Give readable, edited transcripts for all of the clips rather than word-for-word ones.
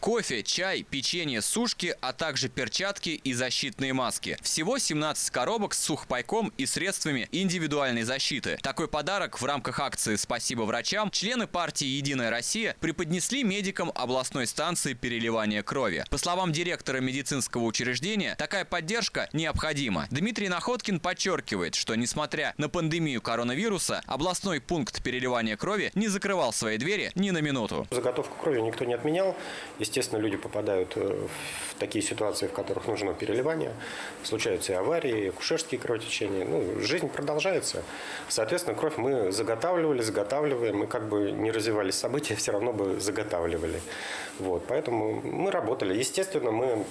кофе, чай, печенье, сушки, а также перчатки и защитные маски. Всего 17 коробок с сухпайком и средствами индивидуальной защиты. Такой подарок в рамках акции «Спасибо врачам» члены партии «Единая Россия» преподнесли медикам областной станции переливания крови. По словам директора медицинского учреждения, такая поддержка необходима. Дмитрий Находкин подчеркивает, что несмотря на пандемию коронавируса, областной пункт переливания крови не закрывал свои двери ни на минуту. Заготовку крови никто не отменял. Естественно, люди попадают в такие ситуации, в которых нужно переливание. Случаются и аварии, и акушерские кровотечения. Жизнь продолжается. Соответственно, кровь мы заготавливаем. Мы как бы не развивались события, все равно бы заготавливали. Поэтому мы работали. Естественно, мы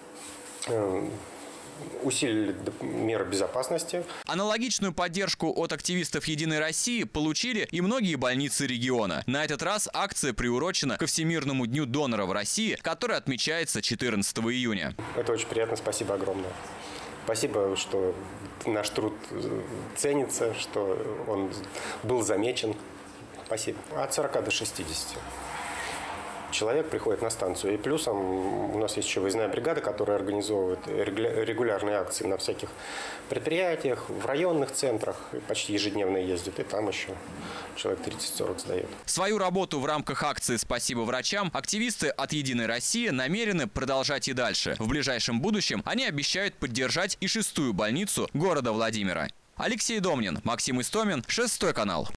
усилили меры безопасности. Аналогичную поддержку от активистов «Единой России» получили и многие больницы региона. На этот раз акция приурочена ко Всемирному дню донора в России, который отмечается 14 июня. Это очень приятно. Спасибо огромное. Спасибо, что наш труд ценится, что он был замечен. Спасибо. От 40 до 60. Человек приходит на станцию. И плюсом у нас есть еще выездная бригада, которая организовывает регулярные акции на всяких предприятиях, в районных центрах. Почти ежедневно ездит. И там еще человек 30-40 сдает. Свою работу в рамках акции «Спасибо врачам» активисты от «Единой России» намерены продолжать и дальше. В ближайшем будущем они обещают поддержать и 6-ю больницу города Владимира. Алексей Домнин, Максим Истомин, 6 канал.